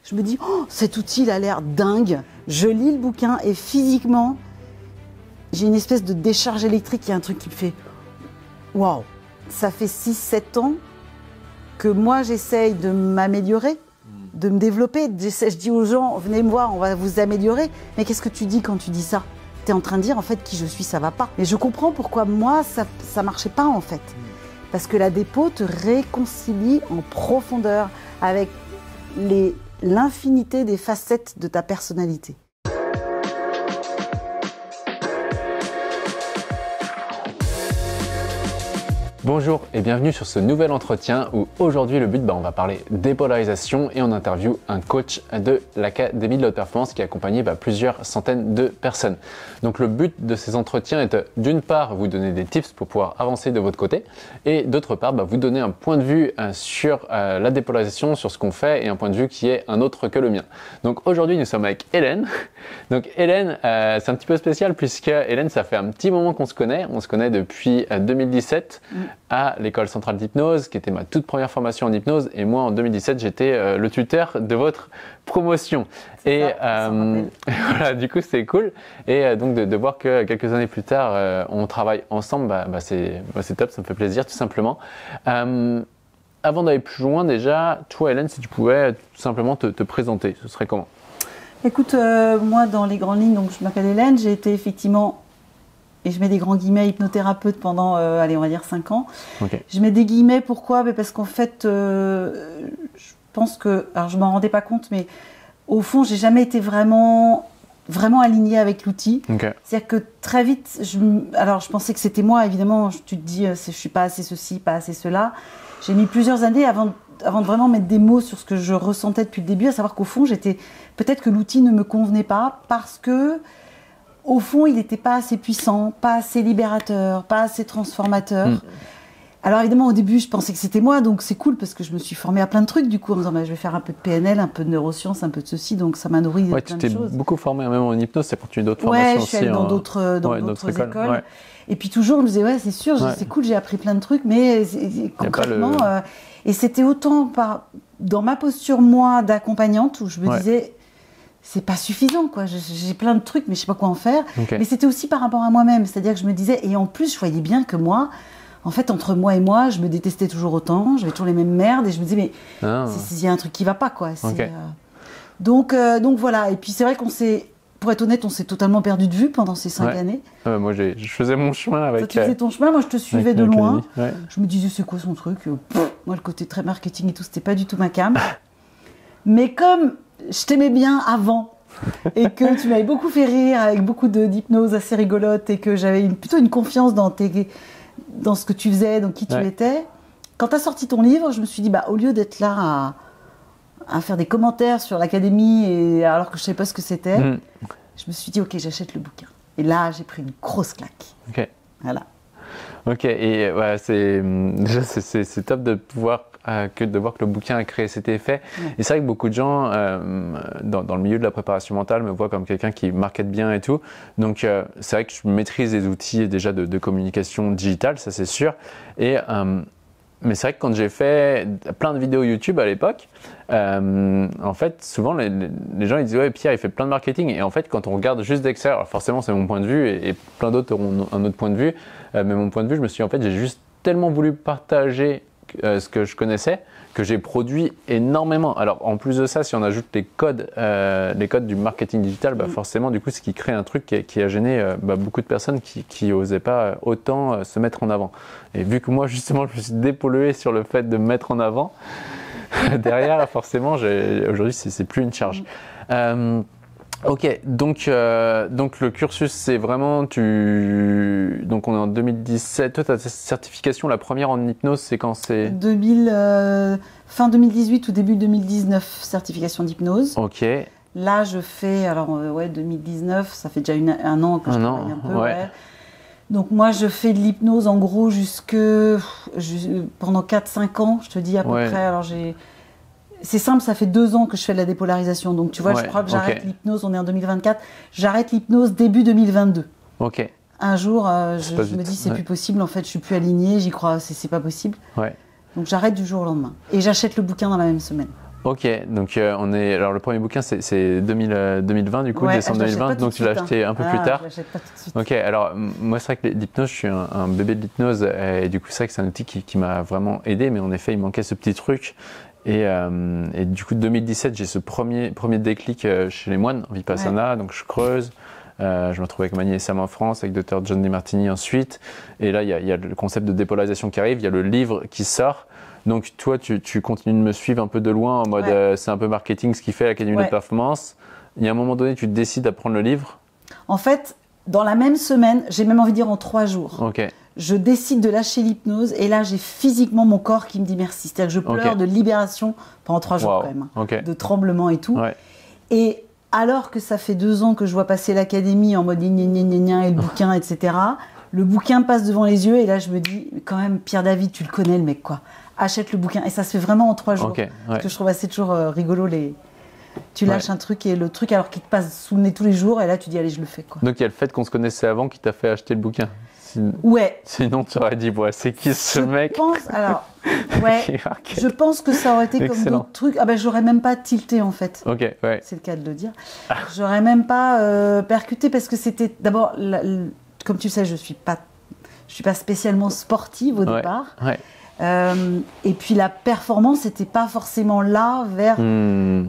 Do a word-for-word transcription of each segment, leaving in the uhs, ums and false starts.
Je me dis, oh, cet outil, il a l'air dingue. Je lis le bouquin et physiquement, j'ai une espèce de décharge électrique. Il y a un truc qui me fait, waouh, ça fait six sept ans que moi, j'essaye de m'améliorer, de me développer. J'essaie, je dis aux gens, venez me voir, on va vous améliorer. Mais qu'est-ce que tu dis quand tu dis ça? Tu es en train de dire, en fait, qui je suis, ça va pas. Et je comprends pourquoi moi, ça ne marchait pas, en fait. Parce que la dépôt te réconcilie en profondeur avec les, l'infinité des facettes de ta personnalité. Bonjour et bienvenue sur ce nouvel entretien où aujourd'hui le but, bah, on va parler dépolarisation et on interview un coach de l'Académie de la Haute Performance qui a accompagné bah, plusieurs centaines de personnes. Donc le but de ces entretiens est de, d'une part vous donner des tips pour pouvoir avancer de votre côté et d'autre part bah, vous donner un point de vue euh, sur euh, la dépolarisation, sur ce qu'on fait et un point de vue qui est un autre que le mien. Donc aujourd'hui nous sommes avec Hélène. Donc Hélène, euh, c'est un petit peu spécial puisque Hélène, ça fait un petit moment qu'on se connaît. On se connaît depuis euh, deux mille dix-sept. Mm. à l'école centrale d'hypnose, qui était ma toute première formation en hypnose. Et moi, en deux mille dix-sept, j'étais euh, le tuteur de votre promotion. C'est et ça, euh, voilà, du coup, c'est cool. Et euh, donc, de, de voir que quelques années plus tard, euh, on travaille ensemble, bah, bah, c'est, bah, c'est top, ça me fait plaisir, tout simplement. Euh, avant d'aller plus loin, déjà, toi, Hélène, si tu pouvais tout simplement te, te présenter, ce serait comment? Écoute, euh, moi, dans les grandes lignes, donc, je m'appelle Hélène, j'ai été effectivement... Et je mets des grands guillemets hypnothérapeute pendant, euh, allez, on va dire cinq ans. Okay. Je mets des guillemets, pourquoi? Mais parce qu'en fait, euh, je pense que, alors je m'en rendais pas compte, mais au fond, j'ai jamais été vraiment, vraiment alignée avec l'outil. Okay. C'est-à-dire que très vite, je, alors je pensais que c'était moi, évidemment, tu te dis, je suis pas assez ceci, pas assez cela. J'ai mis plusieurs années avant, avant de vraiment mettre des mots sur ce que je ressentais depuis le début, à savoir qu'au fond, j'étais, peut-être que l'outil ne me convenait pas parce que au fond, il n'était pas assez puissant, pas assez libérateur, pas assez transformateur. Mmh. Alors évidemment, au début, je pensais que c'était moi, donc c'est cool parce que je me suis formée à plein de trucs du coup, en me disant bah, je vais faire un peu de P N L, un peu de neurosciences, un peu de ceci, donc ça m'a nourri ouais, plein de choses. Tu t'es beaucoup formée, même en hypnose, c'est pour tu d'autres ouais, formations aussi. Ouais, je suis allée aussi, dans en... d'autres, dans ouais, d'autres écoles. écoles. Ouais. Et puis toujours, je me disais, ouais, c'est sûr, ouais. c'est cool, j'ai appris plein de trucs, mais concrètement, le... euh, et c'était autant par, dans ma posture, moi, d'accompagnante, où je me ouais. disais... c'est pas suffisant, quoi. J'ai plein de trucs, mais je sais pas quoi en faire. Okay. Mais c'était aussi par rapport à moi-même. C'est-à-dire que je me disais, et en plus, je voyais bien que moi, en fait, entre moi et moi, je me détestais toujours autant. J'avais toujours les mêmes merdes. Et je me disais, mais il ah. y a un truc qui va pas, quoi. Okay. Euh... Donc, euh, donc voilà. Et puis c'est vrai qu'on s'est, pour être honnête, on s'est totalement perdu de vue pendant ces cinq ouais. années. Ouais, moi, je faisais mon chemin avec. Toi, tu faisais ton chemin. Moi, je te suivais avec de loin. Ouais. Je me disais, c'est quoi son truc? Pff, moi, le côté très marketing et tout, c'était pas du tout ma came. Mais comme je t'aimais bien avant, et que tu m'avais beaucoup fait rire avec beaucoup de, d'hypnose assez rigolote et que j'avais une, plutôt une confiance dans, tes, dans ce que tu faisais, dans qui tu ouais. étais. Quand tu as sorti ton livre, je me suis dit, bah, au lieu d'être là à, à faire des commentaires sur l'académie et, alors que je ne savais pas ce que c'était, mmh. je me suis dit, ok, j'achète le bouquin. Et là, j'ai pris une grosse claque. Ok. Voilà. Ok, et ouais, c'est, déjà, c'est, c'est, c'est top de pouvoir... Euh, que de voir que le bouquin a créé cet effet. Ouais. Et c'est vrai que beaucoup de gens, euh, dans, dans le milieu de la préparation mentale, me voient comme quelqu'un qui markete bien et tout. Donc, euh, c'est vrai que je maîtrise les outils déjà de, de communication digitale, ça c'est sûr. Et, euh, mais c'est vrai que quand j'ai fait plein de vidéos YouTube à l'époque, euh, en fait, souvent les, les gens ils disent « Ouais, Pierre, il fait plein de marketing. » Et en fait, quand on regarde juste d'extérieur, alors forcément c'est mon point de vue et, et plein d'autres auront un autre point de vue, euh, mais mon point de vue, je me suis dit, en fait, j'ai juste tellement voulu partager Euh, ce que je connaissais, que j'ai produit énormément. Alors en plus de ça, si on ajoute les codes, euh, les codes du marketing digital, bah, mmh. forcément du coup, ce qui crée un truc qui, qui a gêné euh, bah, beaucoup de personnes qui, qui osaient pas autant euh, se mettre en avant. Et vu que moi justement, je me suis dépollué sur le fait de me mettre en avant, derrière forcément, j'ai, aujourd'hui c'est, c'est plus une charge. Mmh. Euh, Ok, donc, euh, donc le cursus, c'est vraiment, tu... donc on est en deux mille dix-sept, toi ta certification, la première en hypnose, c'est quand c'est deux mille, euh, fin deux mille dix-huit ou début deux mille dix-neuf, certification d'hypnose. Ok. Là, je fais, alors euh, ouais, deux mille dix-neuf, ça fait déjà une, un an que je un travaille an, un peu. Ouais. Ouais. Donc moi, je fais de l'hypnose en gros jusque, je, pendant quatre cinq ans, je te dis à peu ouais. près. Alors j'ai... C'est simple, ça fait deux ans que je fais de la dépolarisation. Donc, tu vois, ouais, je crois que j'arrête okay. l'hypnose, on est en deux mille vingt-quatre. J'arrête l'hypnose début deux mille vingt-deux. Ok. Un jour, euh, je, je me dis, c'est ouais. plus possible. En fait, je suis plus alignée, j'y crois, c'est, c'est pas possible. Ouais. Donc, j'arrête du jour au lendemain. Et j'achète le bouquin dans la même semaine. Ok, donc euh, on est. Alors le premier bouquin c'est deux mille vingt du coup, ouais, décembre deux mille vingt, donc tu l'as acheté hein. un peu ah, plus tard. Je l'achète pas tout de suite. Ok, alors moi c'est vrai que l'hypnose, je suis un, un bébé de l'hypnose et du coup c'est vrai que c'est un outil qui, qui m'a vraiment aidé, mais en effet il manquait ce petit truc. Et, euh, et du coup deux mille dix-sept j'ai ce premier, premier déclic chez les moines en Vipassana, ouais. Donc je creuse. Euh, je me retrouve avec Magni et Sam en France, avec docteur John Demartini ensuite. Et là, il y, y a le concept de dépolarisation qui arrive, il y a le livre qui sort. Donc toi, tu, tu continues de me suivre un peu de loin en mode ouais. euh, c'est un peu marketing ce qu'il fait à l'Académie ouais. de Performance. Il y a un moment donné, tu décides à prendre le livre. En fait, dans la même semaine, j'ai même envie de dire en trois jours, okay. je décide de lâcher l'hypnose et là, j'ai physiquement mon corps qui me dit merci. C'est-à-dire que je pleure okay. de libération pendant trois jours wow. quand même, okay. de tremblement et tout. Ouais. Et alors que ça fait deux ans que je vois passer l'Académie en mode gna gna gna gna et le bouquin, et cetera, le bouquin passe devant les yeux et là, je me dis, quand même, Pierre David, tu le connais le mec, quoi. Achète le bouquin. Et ça se fait vraiment en trois jours. Okay, ouais. Parce que je trouve assez toujours euh, rigolo les... Tu lâches ouais. un truc et le truc alors qu'il te passe sous le nez tous les jours et là, tu dis, allez, je le fais, quoi. Donc, il y a le fait qu'on se connaissait avant qui t'a fait acheter le bouquin. Sin... Ouais. Sinon, tu aurais dit, ouais, c'est qui ce je mec pense, alors, ouais, je pense que ça aurait été Excellent. Comme d'autres trucs. Ah ben, j'aurais même pas tilté, en fait. Ok, ouais. C'est le cas de le dire. J'aurais même pas euh, percuté parce que c'était, d'abord, la, la, comme tu le sais, je suis pas, je suis pas spécialement sportive au ouais. départ. Ouais. Euh, et puis la performance n'était pas forcément là vers mmh.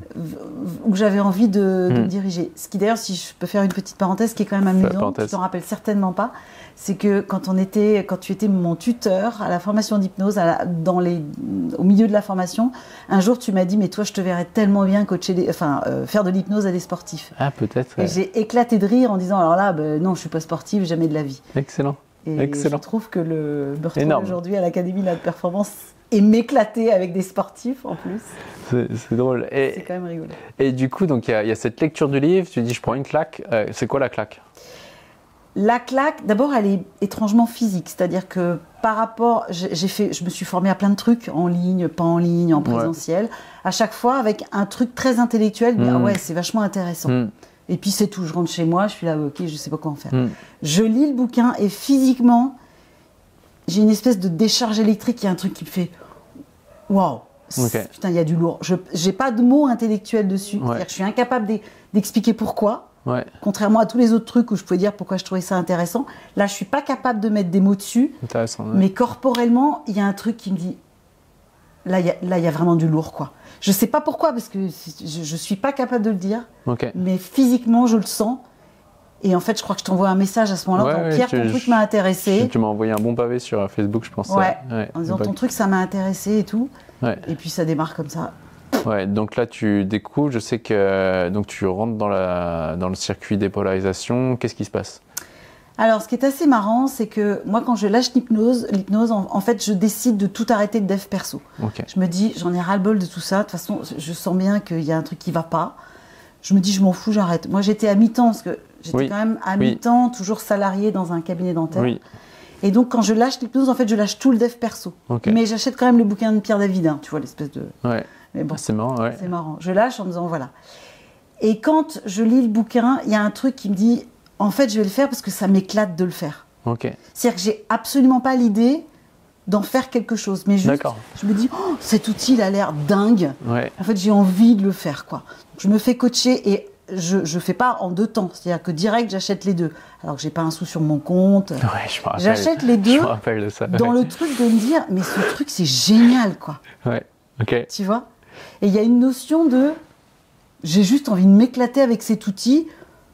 où j'avais envie de, de mmh. me diriger. Ce qui d'ailleurs, si je peux faire une petite parenthèse qui est quand même amusante, tu t'en rappelles certainement pas, c'est que quand on était, quand tu étais mon tuteur à la formation d'hypnose, à la, dans les, au milieu de la formation, un jour tu m'as dit mais toi je te verrais tellement bien coacher, des, enfin euh, faire de l'hypnose à des sportifs. Ah peut-être. Ouais. Et j'ai éclaté de rire en disant alors là ben, non je suis pas sportive jamais de la vie. Excellent. Et Excellent. Je trouve que le, me retrouver aujourd'hui à l'Académie de la performance et m'éclater avec des sportifs en plus. C'est, c'est drôle. Et, c'est quand même rigolo. Et du coup, il y, y a cette lecture du livre, tu dis je prends une claque. Euh, c'est quoi la claque ? La claque, d'abord, elle est étrangement physique. C'est-à-dire que par rapport, j'ai fait, je me suis formée à plein de trucs, en ligne, pas en ligne, en présentiel. Ouais. À chaque fois avec un truc très intellectuel, mais mmh. ah ouais, c'est vachement intéressant. Mmh. Et puis c'est tout, je rentre chez moi, je suis là, ok, je sais pas quoi en faire. Mm. Je lis le bouquin et physiquement, j'ai une espèce de décharge électrique, il y a un truc qui me fait waouh, okay. Putain, il y a du lourd. Je n'ai pas de mots intellectuels dessus, ouais. C'est-à-dire que je suis incapable de, d'expliquer pourquoi, ouais. Contrairement à tous les autres trucs où je pouvais dire pourquoi je trouvais ça intéressant. Là, je suis pas capable de mettre des mots dessus, intéressant, ouais. Mais corporellement, il y a un truc qui me dit là, il y, y a vraiment du lourd, quoi. Je ne sais pas pourquoi, parce que je ne suis pas capable de le dire, okay. Mais physiquement, je le sens. Et en fait, je crois que je t'envoie un message à ce moment-là. Ouais, donc, ouais, Pierre, tu, ton truc m'a intéressé. Tu, tu m'as envoyé un bon pavé sur Facebook, je pense. Ouais, ouais. En disant, ton truc, ça m'a intéressé et tout. Ouais. Et puis, ça démarre comme ça. Ouais, donc là, tu découvres, je sais que donc, tu rentres dans, la, dans le circuit dépolarisation. Qu'est-ce qui se passe ? Alors, ce qui est assez marrant, c'est que moi, quand je lâche l'hypnose, l'hypnose, en, en fait, je décide de tout arrêter de dev perso. Okay. Je me dis, j'en ai ras-le-bol de tout ça. De toute façon, je sens bien qu'il y a un truc qui ne va pas. Je me dis, je m'en fous, j'arrête. Moi, j'étais à mi-temps, parce que j'étais oui. quand même à oui. mi-temps, toujours salariée dans un cabinet dentaire. Oui. Et donc, quand je lâche l'hypnose, en fait, je lâche tout le dev perso. Okay. Mais j'achète quand même le bouquin de Pierre David, hein, tu vois, l'espèce de... Ouais. Mais bon, c'est marrant, ouais. C'est marrant. Je lâche en me disant, voilà. Et quand je lis le bouquin, il y a un truc qui me dit, en fait, je vais le faire parce que ça m'éclate de le faire. Okay. C'est-à-dire que j'ai absolument pas l'idée d'en faire quelque chose, mais juste, D'accord. je me dis, oh, cet outil, il a l'air dingue. Ouais. En fait, j'ai envie de le faire, quoi. Je me fais coacher et je ne fais pas en deux temps. C'est-à-dire que direct, j'achète les deux. Alors que j'ai pas un sou sur mon compte. Ouais, je me rappelle. J'achète les deux je me rappelle de ça. dans le truc de me dire, mais ce truc, c'est génial, quoi. Ouais, ok. Tu vois ? Et il y a une notion de, j'ai juste envie de m'éclater avec cet outil.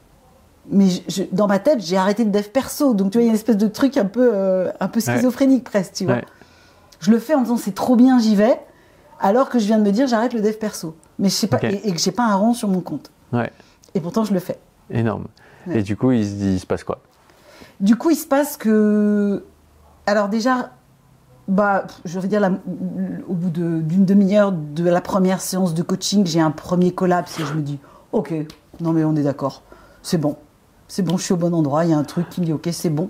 Mais je, dans ma tête, j'ai arrêté de dev perso. Donc, tu vois, il y a une espèce de truc un peu, euh, un peu schizophrénique, ouais. presque, tu vois. Ouais. Je le fais en me disant, c'est trop bien, j'y vais. Alors que je viens de me dire, j'arrête le dev perso. Mais je sais pas, okay. et, et que j'ai pas un rond sur mon compte. Ouais. Et pourtant, je le fais. Énorme. Ouais. Et du coup, il, il se passe quoi ? Du coup, il se passe que... Alors déjà, bah, je veux dire, la, au bout de, d'une demi-heure de la première séance de coaching, j'ai un premier collapse et je me dis, ok, non mais on est d'accord, c'est bon. C'est bon, je suis au bon endroit, il y a un truc qui me dit ok, c'est bon.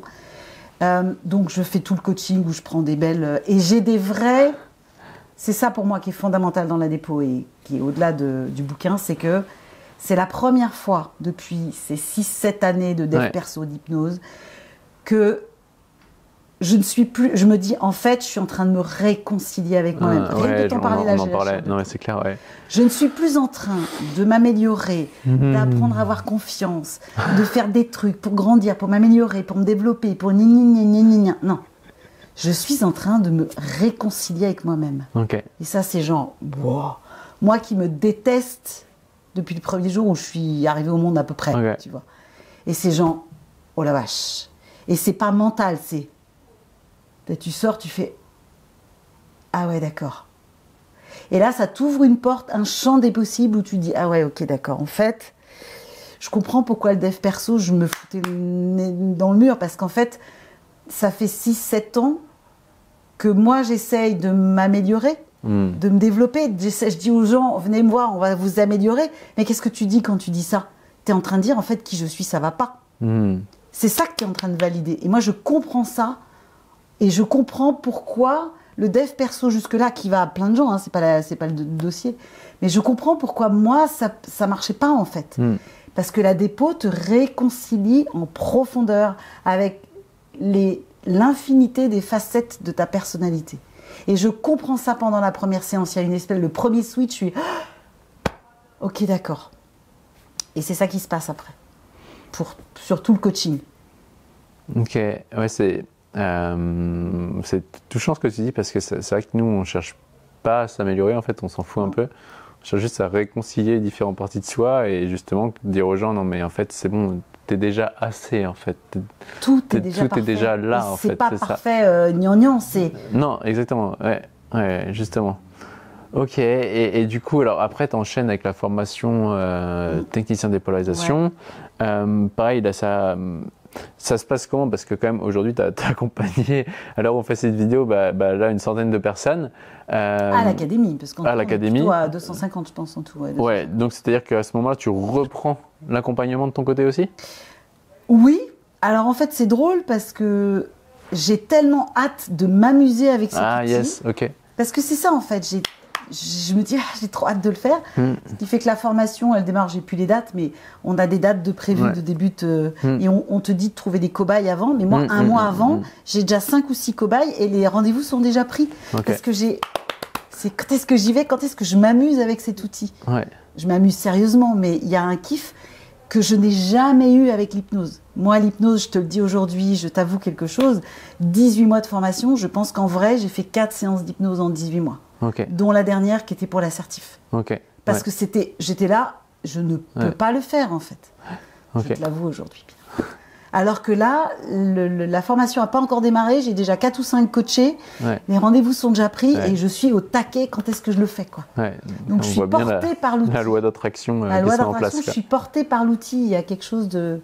Euh, donc je fais tout le coaching où je prends des belles... Et j'ai des vrais... C'est ça pour moi qui est fondamental dans la dépôt et qui est au-delà de, du bouquin, c'est que c'est la première fois depuis ces six sept années de dev ouais. perso d'hypnose que je ne suis plus, je me dis, en fait, je suis en train de me réconcilier avec moi-même. Ah, Rien ouais, de t'en on, parler là, on en j'ai parlait. lâché. Non, mais c'est clair, ouais. Je ne suis plus en train de m'améliorer, Mmh. d'apprendre à avoir confiance, de faire des trucs pour grandir, pour m'améliorer, pour me développer, pour ni ni ni ni ni ni. Non. Je suis en train de me réconcilier avec moi-même. Okay. Et ça, c'est genre, wow. Moi qui me déteste depuis le premier jour où je suis arrivée au monde à peu près, Okay. tu vois. Et c'est genre, oh la vache. Et c'est pas mental, c'est... Tu sors, tu fais... Ah ouais, d'accord. Et là, ça t'ouvre une porte, un champ des possibles où tu dis, ah ouais, ok, d'accord. En fait, je comprends pourquoi le dev perso, je me foutais le nez dans le mur, parce qu'en fait, ça fait six sept ans que moi, j'essaye de m'améliorer, mm. de me développer. Je dis aux gens, venez me voir, on va vous améliorer. Mais qu'est-ce que tu dis quand tu dis ça? Tu es en train de dire, en fait, qui je suis, ça va pas. Mm. C'est ça que tu es en train de valider. Et moi, je comprends ça. Et je comprends pourquoi le dev perso jusque-là, qui va à plein de gens, hein, c'est pas, la, c'est pas le dossier, mais je comprends pourquoi moi, ça ne marchait pas, en fait. Mm. Parce que la dépôt te réconcilie en profondeur avec les, l'infinité des facettes de ta personnalité. Et je comprends ça pendant la première séance. Il y a une espèce, le premier switch, je suis... Ok, d'accord. Et c'est ça qui se passe après, pour, sur tout le coaching. Ok, ouais, c'est... Euh, c'est touchant ce que tu dis parce que c'est, c'est vrai que nous on cherche pas à s'améliorer, en fait on s'en fout un peu, on cherche juste à réconcilier les différentes parties de soi et justement dire aux gens non mais en fait c'est bon, t'es déjà assez en fait, t'es, tout, t'es, est, déjà tout est déjà là et en c'est fait, pas c'est parfait euh, gnangnan, c'est... Non exactement, ouais, ouais justement. Ok, et, et du coup, alors après, tu enchaînes avec la formation euh, mmh. technicien de dépolarisation. Ouais. Euh, pareil, là, ça, ça se passe comment? Parce que quand même, aujourd'hui, tu as accompagné, à l'heure où on fait cette vidéo, bah, bah, là, une centaine de personnes. Euh, à l'académie, parce qu'on est plutôt à deux cent cinquante, je pense, en tout. Ouais, ouais, donc c'est-à-dire qu'à ce moment-là, tu reprends l'accompagnement de ton côté aussi? Oui, alors en fait, c'est drôle parce que j'ai tellement hâte de m'amuser avec cet ah, outil. Ah, yes, ok. Parce que c'est ça, en fait, j'ai... Je me dis, ah, j'ai trop hâte de le faire. Mm. Ce qui fait que la formation, elle démarre, j'ai plus les dates, mais on a des dates de prévues, ouais. de début. Euh, mm. Et on, on te dit de trouver des cobayes avant. Mais moi, mm, un mm, mois mm, avant, mm. j'ai déjà cinq ou six cobayes et les rendez-vous sont déjà pris. Okay. Parce que j'ai. C'est quand est-ce que j'y vais, quand est-ce que je m'amuse avec cet outil. Ouais. Je m'amuse sérieusement, mais il y a un kiff que je n'ai jamais eu avec l'hypnose. Moi, l'hypnose, je te le dis aujourd'hui, je t'avoue quelque chose, dix-huit mois de formation, je pense qu'en vrai, j'ai fait quatre séances d'hypnose en dix-huit mois. Okay. Dont la dernière qui était pour l'assertif. Okay. Parce ouais. que c'était, j'étais là, je ne peux ouais. pas le faire en fait. Okay. Je te l'avoue aujourd'hui. Alors que là, le, le, la formation n'a pas encore démarré, j'ai déjà quatre ou cinq coachés, ouais. les rendez-vous sont déjà pris ouais. et je suis au taquet quand est-ce que je le fais, quoi. Ouais. Donc on je suis portée la, par l'outil. La loi d'attraction, euh, la loi d'attraction, en place, je suis portée par l'outil. Il y a quelque chose de...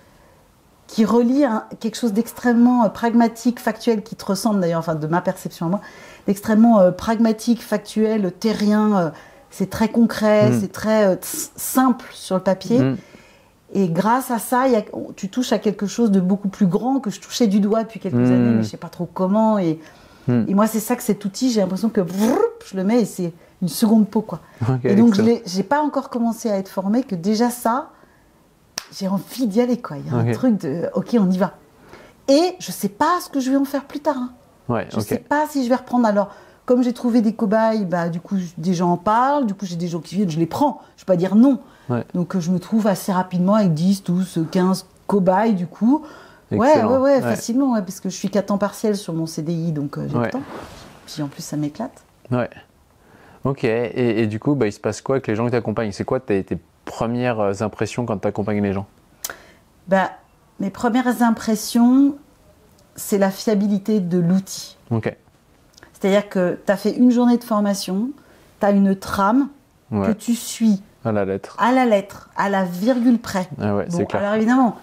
qui relie un, quelque chose d'extrêmement euh, pragmatique, factuel, qui te ressemble d'ailleurs, enfin de ma perception à moi, d'extrêmement euh, pragmatique, factuel, terrien, euh, c'est très concret, mmh. c'est très euh, simple sur le papier. Mmh. Et grâce à ça, y a, tu touches à quelque chose de beaucoup plus grand que je touchais du doigt depuis quelques mmh. années, mais je ne sais pas trop comment. Et, mmh. et moi, c'est ça que cet outil, j'ai l'impression que brrr, je le mets et c'est une seconde peau, quoi. Okay, et donc, je n'ai pas encore commencé à être formée, que déjà ça, j'ai envie d'y aller, quoi. Il y a okay. un truc de, ok, on y va. Et je ne sais pas ce que je vais en faire plus tard. Hein. Ouais, je ne okay. sais pas si je vais reprendre. Alors, comme j'ai trouvé des cobayes, bah, du coup, des gens en parlent, du coup, j'ai des gens qui viennent, je les prends. Je ne vais pas dire non. Ouais. Donc, je me trouve assez rapidement avec dix, douze, quinze cobayes, du coup. Ouais, ouais, ouais, ouais, facilement, ouais, parce que je suis qu'à temps partiel sur mon C D I, donc euh, j'ai ouais. le temps. Puis en plus, ça m'éclate. Ouais. Ok. Et, et du coup, bah, il se passe quoi avec les gens qui t'accompagnent? C'est quoi tes, tes premières impressions quand tu accompagnes les gens? Bah, mes premières impressions, c'est la fiabilité de l'outil. Ok. C'est-à-dire que tu as fait une journée de formation, tu as une trame ouais. que tu suis. À la lettre. À la lettre, à la virgule près. Ah ouais, bon, c'est clair. Alors évidemment,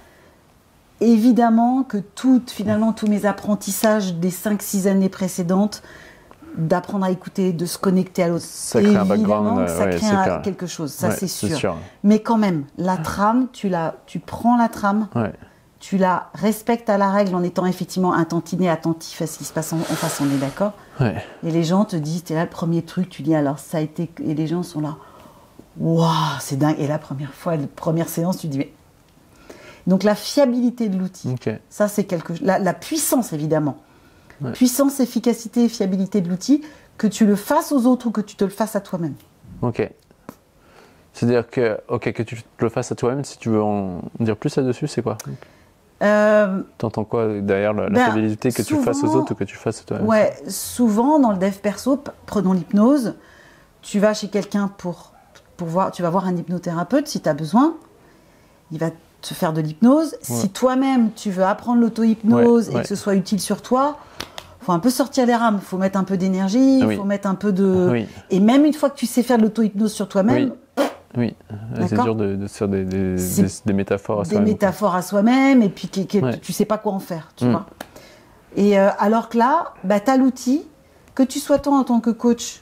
évidemment que tout, finalement, tous mes apprentissages des cinq six années précédentes, d'apprendre à écouter, de se connecter à l'autre, ça crée un background, ça ouais, crée un, quelque chose, ça ouais, c'est, sûr. c'est sûr. Mais quand même, la trame, tu, la, tu prends la trame, ouais. tu la respectes à la règle en étant effectivement un tantinet attentif à ce qui se passe en, en face, on est d'accord ouais. Et les gens te disent, t'es là le premier truc, tu dis alors ça a été... Et les gens sont là, waouh, c'est dingue. Et la première fois, la première séance, tu dis, mais... Donc la fiabilité de l'outil, okay. ça c'est quelque chose... La, la puissance évidemment. Ouais. Puissance, efficacité et fiabilité de l'outil, que tu le fasses aux autres ou que tu te le fasses à toi-même. Ok. C'est-à-dire que, okay, que tu te le fasses à toi-même, si tu veux en dire plus là-dessus, c'est quoi? euh, T'entends quoi derrière la, la ben, fiabilité, que souvent, tu fasses aux autres ou que tu fasses à toi-même? Ouais, souvent dans le dev perso, prenons l'hypnose, tu vas chez quelqu'un pour, pour voir, tu vas voir un hypnothérapeute si tu as besoin, il va te faire de l'hypnose. Ouais. Si toi-même tu veux apprendre l'auto-hypnose ouais, et ouais. que ce soit utile sur toi, il faut un peu sortir les rames, il faut mettre un peu d'énergie, il oui. faut mettre un peu de... Oui. Et même une fois que tu sais faire de l'auto-hypnose sur toi-même... Oui. Oui, c'est dur de, de se faire des, des, des, des métaphores à des soi-même. Des métaphores à soi-même, et puis que, que ouais. tu ne sais pas quoi en faire, tu mmh. vois. Et euh, alors que là, bah, tu as l'outil, que tu sois toi en tant que coach,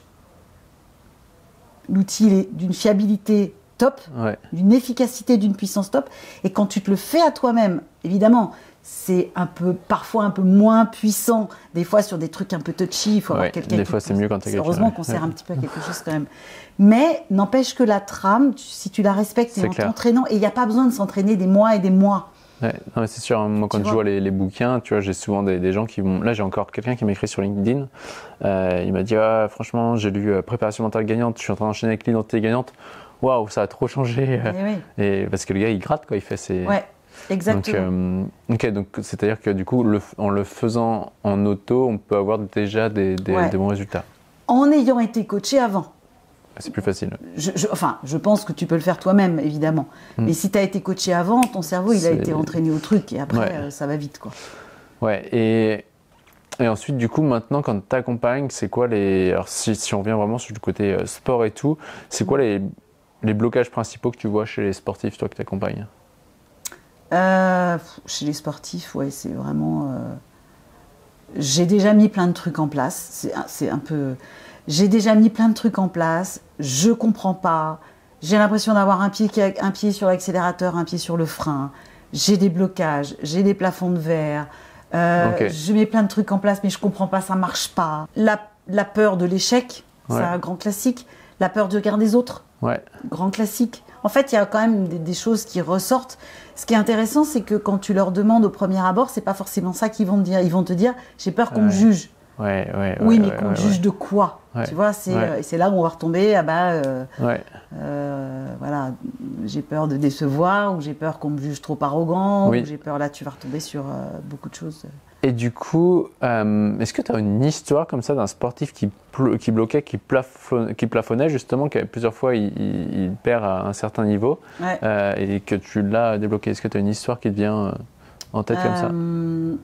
l'outil est d'une fiabilité top, ouais. d'une efficacité, d'une puissance top, et quand tu te le fais à toi-même, évidemment, c'est un peu, parfois un peu moins puissant, des fois sur des trucs un peu touchy, il faut ouais, avoir quelqu'un des qui... fois c'est mieux quand tu as quelqu'un. Heureusement qu'on sert ouais. un petit peu à quelque chose quand même. Mais n'empêche que la trame, tu, si tu la respectes et en t'entraînant, et il n'y a pas besoin de s'entraîner des mois et des mois. Ouais, c'est sûr, hein, moi quand tu je vois, vois les, les bouquins, tu vois, j'ai souvent des, des gens qui vont... Là j'ai encore quelqu'un qui m'écrit sur LinkedIn, euh, il m'a dit ah, franchement j'ai lu euh, Préparation mentale gagnante, je suis en train d'enchaîner avec l'identité gagnante, waouh ça a trop changé. Euh, et oui. et parce que le gars il gratte quoi, il fait ses... Ouais. Exactement. Donc, euh, ok, donc c'est-à-dire que du coup, le, en le faisant en auto, on peut avoir déjà des, des, ouais. des bons résultats. En ayant été coaché avant. C'est plus facile. Je, je, enfin, je pense que tu peux le faire toi-même, évidemment. Mm. Mais si tu as été coaché avant, ton cerveau, il a été entraîné au truc et après, ouais. euh, ça va vite, quoi. Ouais, et, et ensuite, du coup, maintenant, quand tu accompagnes, c'est quoi les... Alors, si, si on revient vraiment sur le côté euh, sport et tout, c'est quoi les, les blocages principaux que tu vois chez les sportifs, toi, que tu accompagnes? Euh, chez les sportifs, ouais, c'est vraiment. Euh... J'ai déjà mis plein de trucs en place. C'est, c'est un peu. J'ai déjà mis plein de trucs en place. Je comprends pas. J'ai l'impression d'avoir un pied, qui a, un pied sur l'accélérateur, un pied sur le frein. J'ai des blocages. J'ai des plafonds de verre. Euh, okay. Je mets plein de trucs en place, mais je comprends pas, ça marche pas. La, la peur de l'échec, ouais. c'est un grand classique. La peur du regard des autres, ouais. grand classique. En fait, il y a quand même des, des choses qui ressortent. Ce qui est intéressant, c'est que quand tu leur demandes au premier abord, c'est pas forcément ça qu'ils vont te dire. Ils vont te dire, j'ai peur qu'on ouais. me juge. Ouais, ouais, oui, ouais, mais ouais, qu'on ouais, te juge ouais. de quoi ouais. Tu vois, c'est, ouais. euh, c'est là où on va retomber. Ah bah, euh, ouais. euh, voilà, j'ai peur de décevoir, ou j'ai peur qu'on me juge trop arrogant, oui. ou j'ai peur là, tu vas retomber sur euh, beaucoup de choses. Et du coup, euh, est-ce que tu as une histoire comme ça d'un sportif qui, pl- qui bloquait, qui, plafon- qui plafonnait justement, qui plusieurs fois il, il, il perd à un certain niveau ouais. euh, et que tu l'as débloqué? Est-ce que tu as une histoire qui te vient en tête euh, comme ça?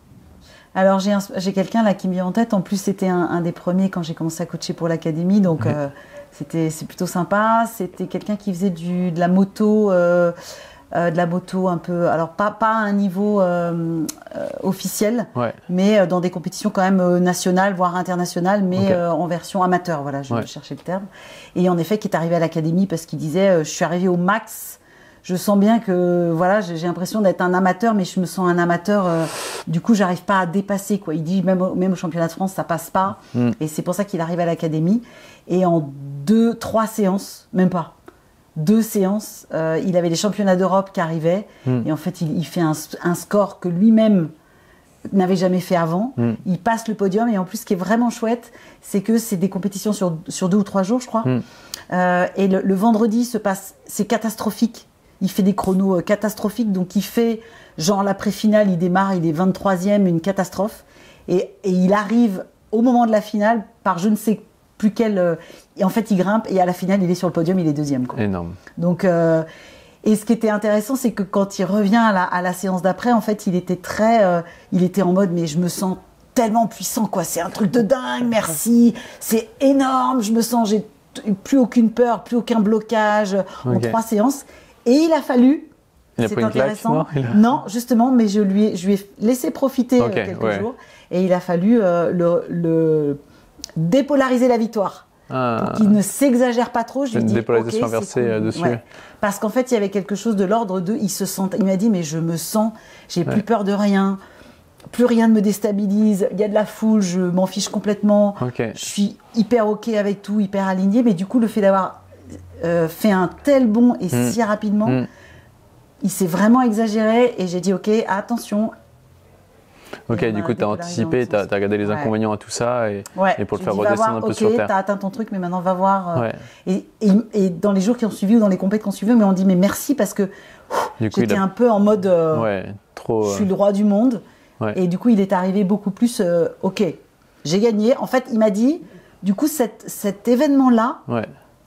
Alors j'ai, un, j'ai quelqu'un là qui me vient en tête. En plus, c'était un, un des premiers quand j'ai commencé à coacher pour l'académie, donc ouais. euh, c'était, c'est plutôt sympa. C'était quelqu'un qui faisait du, de la moto. Euh, Euh, de la moto un peu, alors pas, pas à un niveau euh, euh, officiel, ouais. mais euh, dans des compétitions quand même euh, nationales, voire internationales, mais okay. euh, en version amateur, voilà, je ouais. cherchais le terme. Et en effet, qui est arrivé à l'académie parce qu'il disait, euh, je suis arrivé au max, je sens bien que, voilà, j'ai, j'ai l'impression d'être un amateur, mais je me sens un amateur, euh, du coup, j'arrive pas à dépasser, quoi. Il dit, même au, même au championnat de France, ça passe pas, mm. et c'est pour ça qu'il arrive à l'académie. Et en deux, trois séances, même pas, deux séances, euh, il avait les championnats d'Europe qui arrivaient, mm. et en fait, il, il fait un, un score que lui-même n'avait jamais fait avant. Mm. Il passe le podium, et en plus, ce qui est vraiment chouette, c'est que c'est des compétitions sur, sur deux ou trois jours, je crois. Mm. Euh, et le, le vendredi se passe, c'est catastrophique. Il fait des chronos euh, catastrophiques, donc il fait, genre l'après-finale, il démarre, il est vingt-troisième, une catastrophe, et, et il arrive au moment de la finale par je ne sais plus quel... Euh, et en fait, il grimpe, et à la finale, il est sur le podium, il est deuxième, quoi. Énorme. Donc, euh, et ce qui était intéressant, c'est que quand il revient à la, à la séance d'après, en fait, il était très... Euh, il était en mode, mais je me sens tellement puissant, quoi. C'est un truc de dingue, merci. C'est énorme, je me sens... J'ai t- plus aucune peur, plus aucun blocage, en okay. trois séances. Et il a fallu... Il a c'est pris une intéressant. Claque, non, a... non, justement, mais je lui ai, je lui ai laissé profiter okay, euh, quelques ouais. jours. Et il a fallu euh, le, le dépolariser la victoire. Ah. Pour qu'il ne s'exagère pas trop. Je c'est lui une dis, dépolarisation okay, inversée cool. dessus. Ouais. Parce qu'en fait, il y avait quelque chose de l'ordre de... Il, se sent, il m'a dit, mais je me sens... J'ai plus ouais. peur de rien. Plus rien ne me déstabilise. Il y a de la foule, je m'en fiche complètement. Okay. Je suis hyper OK avec tout, hyper aligné. Mais du coup, le fait d'avoir euh, fait un tel bond et mmh. si rapidement, mmh. il s'est vraiment exagéré. Et j'ai dit, OK, attention... Ok, du coup, tu as anticipé, tu as regardé les ouais. inconvénients à tout ça et, ouais. et pour je le faire dis, redescendre voir, un peu okay, sur terre. Tu as atteint ton truc, mais maintenant va voir. Euh, ouais. et, et, et dans les jours qui ont suivi ou dans les compétitions qui ont suivi, mais on dit mais merci parce que j'étais a... un peu en mode euh, ouais, trop, je suis le roi du monde. Ouais. Et du coup, il est arrivé beaucoup plus euh, ok, j'ai gagné. En fait, il m'a dit, du coup, cet, cet événement-là, ouais.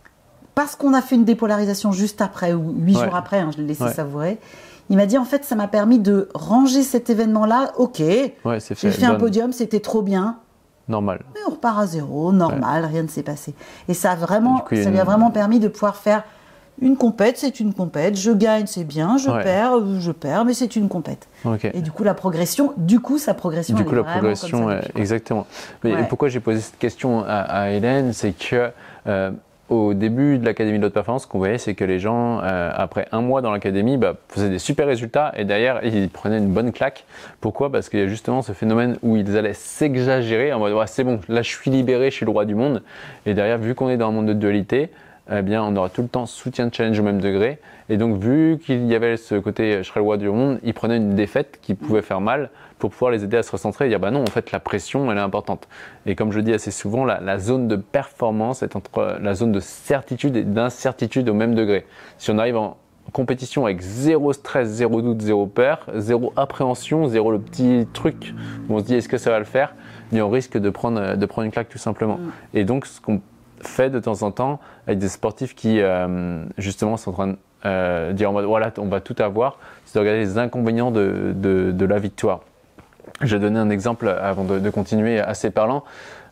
parce qu'on a fait une dépolarisation juste après, ou huit ouais. jours après, hein, je l'ai laissé ouais. savourer. Il m'a dit, en fait, ça m'a permis de ranger cet événement-là. Ok, ouais, j'ai fait, fait un podium, c'était trop bien. Normal. Mais on repart à zéro, normal, ouais. rien ne s'est passé. Et ça a vraiment, coup, ça une... lui a vraiment permis de pouvoir faire une compète, c'est une compète. Je gagne, c'est bien. Je ouais. perds, je perds, mais c'est une compète. Okay. Et du coup, la progression, du coup, sa progression, du elle coup, est la vraiment progression, comme ça, euh, exactement. Mais ouais. pourquoi j'ai posé cette question à, à Hélène, c'est que euh, au début de l'Académie de l'Haute Performance, ce qu'on voyait, c'est que les gens, euh, après un mois dans l'Académie, bah, faisaient des super résultats et derrière, ils prenaient une bonne claque. Pourquoi ? Parce qu'il y a justement ce phénomène où ils allaient s'exagérer en mode ouais, « c'est bon, là je suis libéré, je suis le roi du monde ». Et derrière, vu qu'on est dans un monde de dualité, eh bien, on aura tout le temps soutien de challenge au même degré. Et donc, vu qu'il y avait ce côté « je serai le roi du monde », ils prenaient une défaite qui pouvait faire mal pour pouvoir les aider à se recentrer et dire « bah non, en fait, la pression, elle est importante ». Et comme je le dis assez souvent, la, la zone de performance est entre la zone de certitude et d'incertitude au même degré. Si on arrive en compétition avec zéro stress, zéro doute, zéro peur, zéro appréhension, zéro le petit truc où on se dit « est-ce que ça va le faire ?», mais on risque de prendre, de prendre une claque tout simplement. Mm. Et donc, ce qu'on fait de temps en temps avec des sportifs qui euh, justement sont en train de euh, dire en mode voilà on va tout avoir, c'est de regarder les inconvénients de, de, de la victoire. Je vais donner un exemple avant de, de continuer assez parlant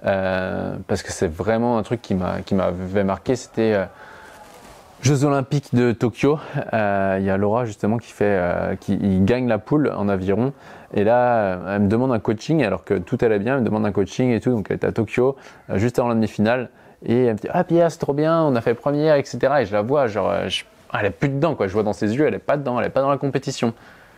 euh, parce que c'est vraiment un truc qui m'a qui m'avait marqué, c'était euh, Jeux Olympiques de Tokyo. Euh, il y a Laura justement qui fait euh, qui il gagne la poule en aviron. Et là, elle me demande un coaching alors que tout allait bien, elle me demande un coaching et tout, donc elle était à Tokyo euh, juste avant la demi-finale. Et elle me dit « Ah Pierre, c'est trop bien, on a fait première, et cetera » Et je la vois, genre, je, elle est plus dedans, quoi. Je vois dans ses yeux, elle est pas dedans, elle est pas dans la compétition.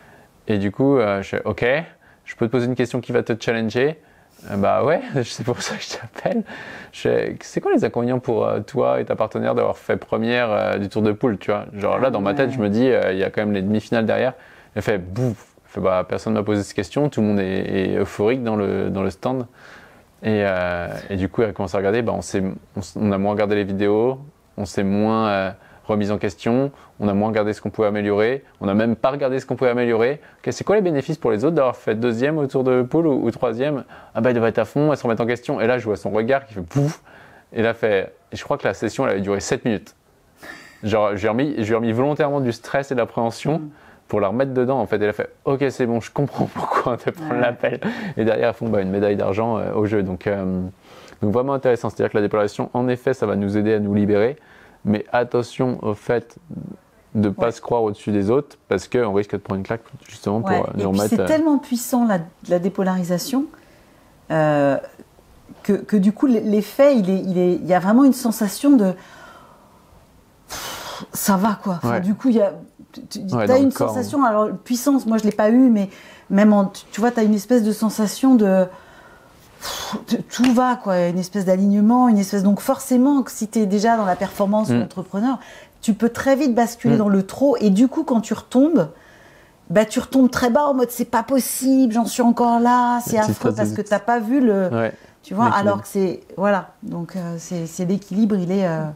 Et du coup, euh, je fais « Ok, je peux te poser une question qui va te challenger ?» euh, Bah ouais, c'est pour ça que je t'appelle. Je fais « C'est quoi les inconvénients pour euh, toi et ta partenaire d'avoir fait première euh, du tour de poule, tu vois ?» Genre là, dans ma tête, je me dis, il euh, y a quand même les demi-finales derrière. Elle fait « Bouf !» Elle fait « Bah personne m'a posé cette question, tout le monde est, est euphorique dans le, dans le stand. » Et, euh, et du coup, elle commence à regarder, bah on, s'est, on, on a moins regardé les vidéos, on s'est moins euh, remis en question, on a moins regardé ce qu'on pouvait améliorer, on n'a même pas regardé ce qu'on pouvait améliorer. Okay, c'est quoi les bénéfices pour les autres d'avoir fait deuxième au tour de poule ou, ou troisième ? Ah bah ils doivent être à fond, elles se remettent en question. Et là, je vois son regard qui fait pouf. Et là, fait, et je crois que la session, elle avait duré sept minutes. Genre, j'ai remis, j'ai remis volontairement du stress et de l'appréhension pour la remettre dedans en fait. Et elle a fait ok c'est bon, je comprends pourquoi on te prend ouais. l'appel. Et derrière elles font bah, une médaille d'argent euh, au jeu. Donc, euh, donc vraiment intéressant, c'est-à-dire que la dépolarisation en effet ça va nous aider à nous libérer, mais attention au fait de ne pas ouais. se croire au-dessus des autres parce qu'on risque de prendre une claque justement pour ouais. nous et remettre. C'est euh... tellement puissant la, la dépolarisation euh, que, que du coup l'effet il, est, il, est, il y a vraiment une sensation de ça va quoi. Enfin, ouais. Du coup il y a tu ouais, as une corps, sensation, alors puissance, moi je ne l'ai pas eu, mais même en, tu vois, tu as une espèce de sensation de, de tout va, quoi, une espèce d'alignement, une espèce, donc forcément, si tu es déjà dans la performance mm. entrepreneur, tu peux très vite basculer mm. dans le trop, et du coup, quand tu retombes, bah, tu retombes très bas en mode c'est pas possible, j'en suis encore là, c'est affreux parce que tu n'as pas vu le. Ouais. Tu vois, alors que c'est. Voilà, donc euh, c'est, c'est l'équilibre, il est. Euh,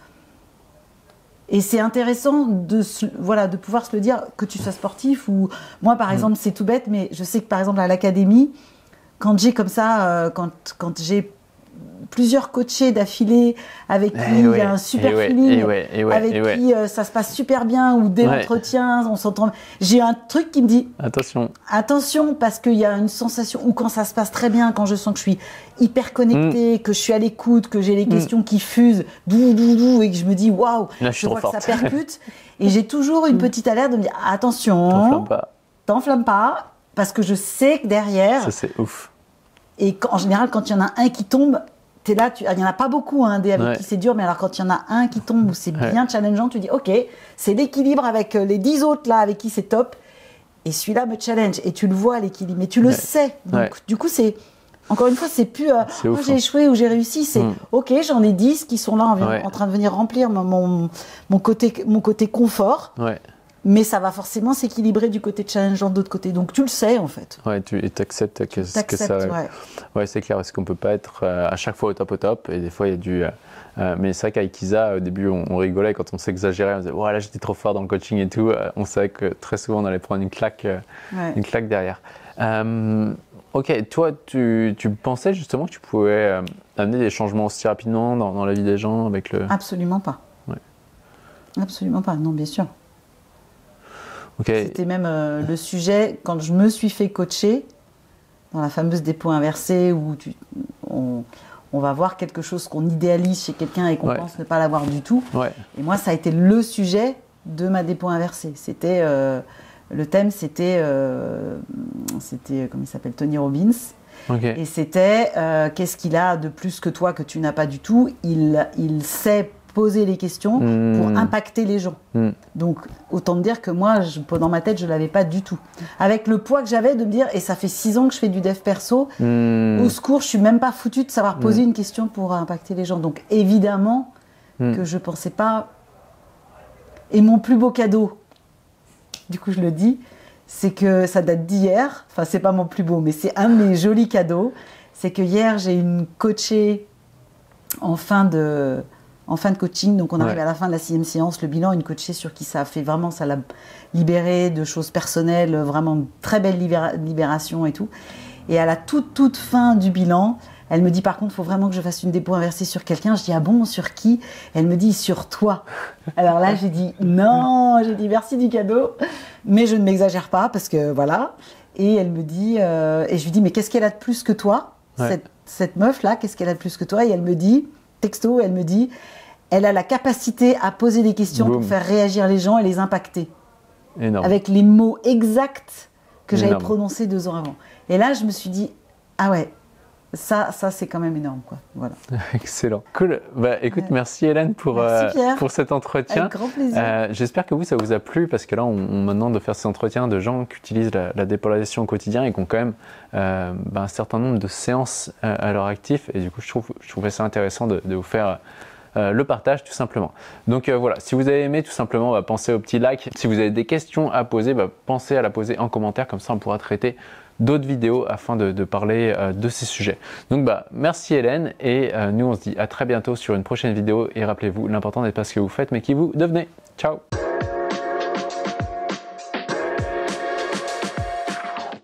Et c'est intéressant de, voilà, de pouvoir se le dire, que tu sois sportif ou... Moi, par exemple, c'est tout bête, mais je sais que, par exemple, à l'académie, quand j'ai comme ça, euh, quand, quand j'ai plusieurs coachés d'affilée avec qui il y a un super ouais, feeling, ouais, ouais, avec ouais. qui euh, ça se passe super bien, ou dès ouais. l'entretien, on s'entend... J'ai un truc qui me dit... Attention. Attention, parce qu'il y a une sensation, ou quand ça se passe très bien, quand je sens que je suis hyper connectée, mm. que je suis à l'écoute, que j'ai les questions mm. qui fusent, dou, dou, dou, et que je me dis, waouh, je, je vois forte. Que ça percute. Et j'ai toujours une petite alerte de me dire, attention, t'enflamme pas. T'enflamme pas, parce que je sais que derrière... Ça, c'est ouf. Et en général, quand il y en a un qui tombe, t'es là, tu... il n'y en a pas beaucoup hein, des avec ouais. qui c'est dur, mais alors quand il y en a un qui tombe où c'est ouais. bien challengeant, tu dis ok, c'est l'équilibre avec les dix autres là avec qui c'est top, et celui-là me challenge, et tu le vois l'équilibre, mais tu le ouais. sais. Donc ouais. du coup, c'est encore une fois, c'est plus euh, c'est oh, j'ai échoué ou j'ai réussi, c'est mm. ok, j'en ai dix qui sont là en, ouais. en train de venir remplir mon, mon, côté, mon côté confort. Ouais. mais ça va forcément s'équilibrer du côté challengeant de l'autre côté. Donc tu le sais en fait. Ouais, tu acceptes que, que ça. Ouais, ouais c'est clair, parce qu'on peut pas être euh, à chaque fois au top au top, et des fois il y a du. Euh, euh, mais c'est vrai qu'avec Isa, au début on, on rigolait quand on s'exagérait, on disait ouais, là j'étais trop fort dans le coaching et tout. Euh, on savait que très souvent on allait prendre une claque, euh, ouais. une claque derrière. Euh, ok, toi tu, tu pensais justement que tu pouvais euh, amener des changements aussi rapidement dans, dans la vie des gens avec le. Absolument pas. Ouais. Absolument pas, non, bien sûr. Okay. C'était même euh, le sujet quand je me suis fait coacher dans la fameuse dépôt inversé où tu, on, on va voir quelque chose qu'on idéalise chez quelqu'un et qu'on ouais. pense ne pas l'avoir du tout. Ouais. Et moi, ça a été le sujet de ma dépôt inversé. C'était euh, le thème, c'était euh, c'était comment il s'appelle, Tony Robbins. Okay. Et c'était euh, qu'est-ce qu'il a de plus que toi que tu n'as pas du tout. Il il sait poser les questions mmh. pour impacter les gens. Mmh. Donc, autant te dire que moi, je, dans ma tête, je ne l'avais pas du tout. Avec le poids que j'avais de me dire, et ça fait six ans que je fais du dev perso, mmh. au secours, je ne suis même pas foutue de savoir poser mmh. une question pour impacter les gens. Donc, évidemment mmh. que je ne pensais pas... Et mon plus beau cadeau, du coup, je le dis, c'est que ça date d'hier. Enfin, c'est pas mon plus beau, mais c'est un de mes jolis cadeaux. C'est que hier, j'ai une coachée en fin de... en fin de coaching, donc on arrive ouais. à la fin de la sixième séance, le bilan, une coachée sur qui ça a fait vraiment, ça l'a libéré de choses personnelles, vraiment une très belle libéra- libération et tout. Et à la toute, toute fin du bilan, elle me dit par contre, il faut vraiment que je fasse une dépôt inversée sur quelqu'un. Je dis, ah bon, sur qui ? Elle me dit, sur toi. Alors là, j'ai dit, non, j'ai dit merci du cadeau, mais je ne m'exagère pas parce que voilà. Et elle me dit, euh, et je lui dis, mais qu'est-ce qu'elle a de plus que toi, ouais. cette, cette meuf-là, qu'est-ce qu'elle a de plus que toi ? Et elle me dit, texto, elle me dit, elle a la capacité à poser des questions Boom. Pour faire réagir les gens et les impacter. Énorme. Avec les mots exacts que énorme. J'avais prononcés deux ans avant. Et là, je me suis dit, ah ouais, ça, ça c'est quand même énorme, quoi. Voilà. Excellent. Cool. Bah, écoute, ouais. merci Hélène pour, merci, euh, pour cet entretien. Avec grand plaisir. Euh, j'espère que vous, ça vous a plu, parce que là, on, on me demande de faire ces entretiens de gens qui utilisent la, la dépolarisation au quotidien et qui ont quand même euh, bah, un certain nombre de séances euh, à leur actif. Et du coup, je, trouve, je trouvais ça intéressant de, de vous faire euh, le partage, tout simplement. Donc euh, voilà, si vous avez aimé, tout simplement, bah, pensez au petit like. Si vous avez des questions à poser, bah, pensez à la poser en commentaire, comme ça on pourra traiter d'autres vidéos afin de, de parler euh, de ces sujets. Donc bah merci Hélène, et euh, nous on se dit à très bientôt sur une prochaine vidéo, et rappelez-vous, l'important n'est pas ce que vous faites mais qui vous devenez. Ciao.